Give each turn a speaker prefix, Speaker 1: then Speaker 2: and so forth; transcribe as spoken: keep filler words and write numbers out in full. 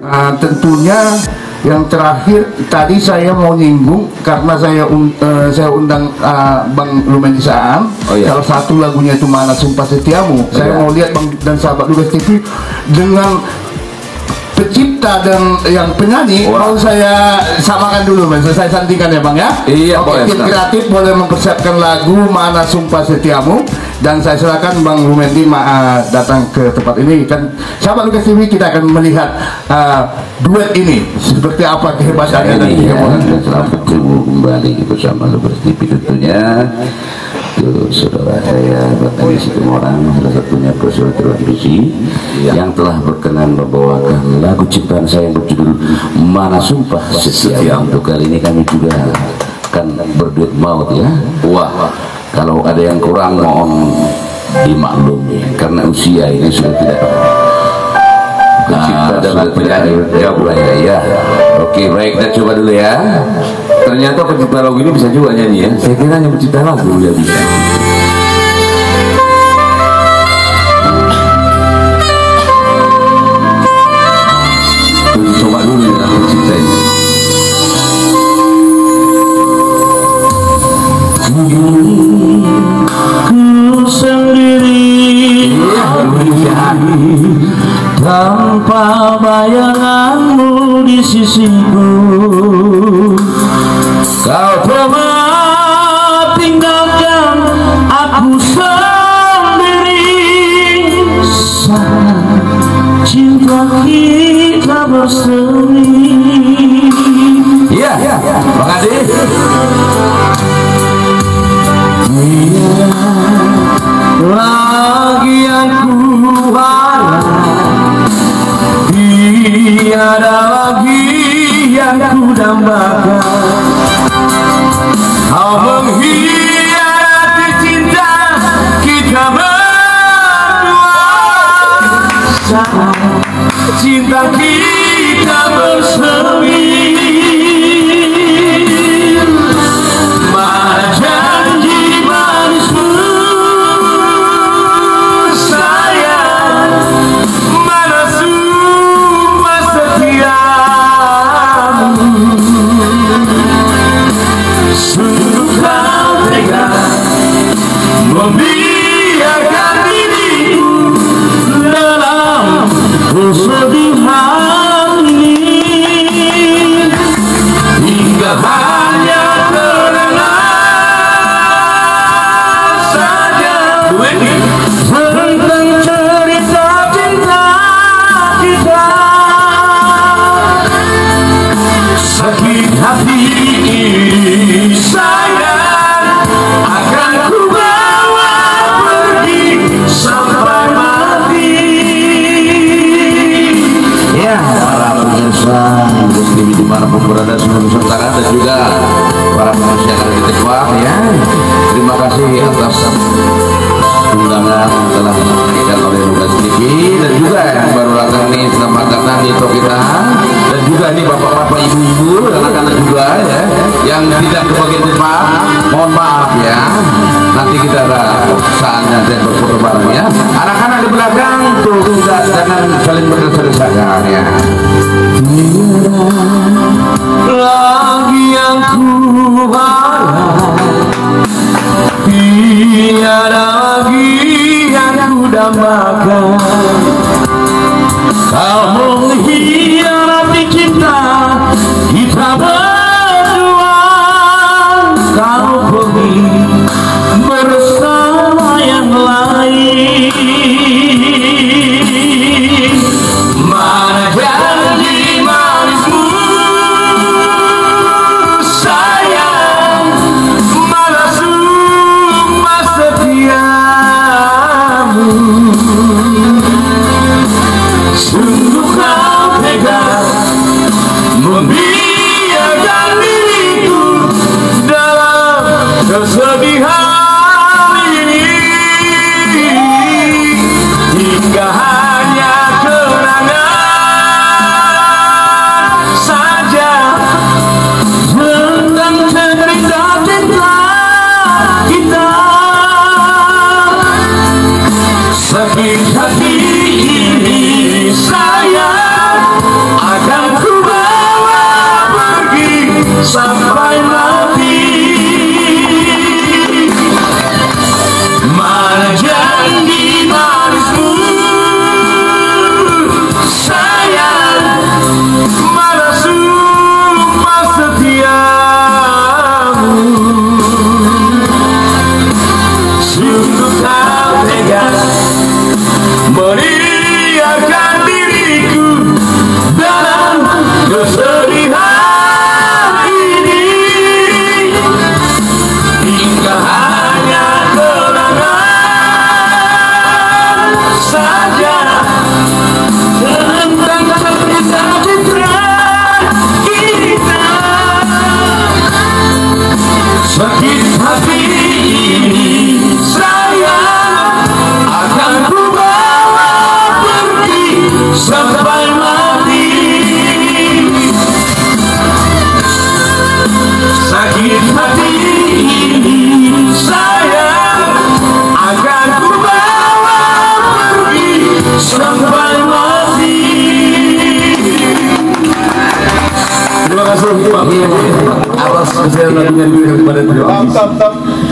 Speaker 1: Uh, tentunya yang terakhir tadi saya mau nyinggung karena saya un, uh, saya undang uh, Bang Lumendi Saam. Oh, iya. Salah satu lagunya itu Mana Sumpah Setiamu. Oh, saya iya. mau lihat Bang dan sahabat Lugas T V dengan pencipta dan yang penyanyi. Wah. Mau saya samakan dulu, Mas. Saya sandingkan ya, Bang ya. Iya. Oke, tim kreatif boleh mempersiapkan lagu Mana Sumpah Setiamu. Dan saya silakan Bang Lumendi uh, datang ke tempat ini. Kan sahabat Lugas T V, kita akan melihat uh, duet ini seperti apa kehebatannya dan
Speaker 2: ya, selamat bertemu kembali bersama Lugas T V tentunya. Tuh, saudara saya Batang Situmorang, salah satunya Profesor Televisi ya. yang telah berkenan membawakan lagu ciptaan saya yang berjudul Mana Sumpah Setiamu. Untuk kali ini kami juga akan berduet maut ya. Wah, kalau ada yang kurang mohon dimaklumi karena usia ini sudah tidak pencipta dan penyanyi ya ya ya. Oke, baik, kita coba dulu ya. Ternyata pencipta lagu ini bisa juga nyanyi ya. Saya kira hanya pencipta lagu ya bisa. Coba dulu ya pencipta ini. Ku sendiri tanpa bayanganmu di sisiku, kau telah tinggalkan aku sendiri. Saat cinta kita bersemi. Iya, ya, Bang Adi. Lagi yang ku harap, tiada lagi yang ku dambakan. Kau mengkhianati cinta kita berdua. Saat cinta kita bersemi, mana janji manismu sayang, mana sumpah setiamu. Sungguh kau tega membiarkan diriku dalam kesedihan ini, hingga hanya terdengar saja tentang cerita cinta kita. Sakit hati ini sayang akan ku bawa pergi sampai mati. Ya, para pemirsa Lugas T V dimanapun berada seluruh Nusantara dan juga para pemirsa yang ada di Teguah ya, terima kasih atas undangan telah diberikan oleh Lugas T V dan juga yang baru datang nih, selamat datang di kita, dan juga ini bapak-bapak, ibu-ibu, anak-anak juga ya yang tidak kebagian tempat, mohon maaf ya. Nanti kita ada saatnya saya berfoto bareng ya. Anak-anak di belakang tuh tidak, jangan saling berdesak-desakan ya. Lagi yang ku harap, tiada lagi yang ku dambakan. Kau mengkhianati cinta kita berdua. Kau pergi bersama yang lain. Mana janji manismu sayang, mana sumpah kasih Pak atas kesehatan lagunya diberikan kepada beliau.
Speaker 3: Top top top.